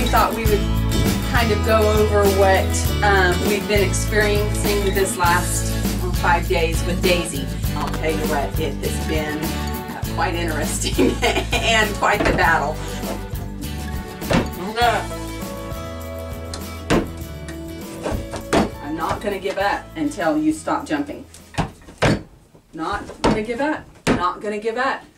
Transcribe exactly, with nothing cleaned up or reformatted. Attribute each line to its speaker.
Speaker 1: we thought we would kind of go over what um, we've been experiencing this last well, five days with Daisy. I'll tell you what, it has been uh, quite interesting and quite the battle. I'm not going to give up until you stop jumping. Not going to give up. Not going to give up.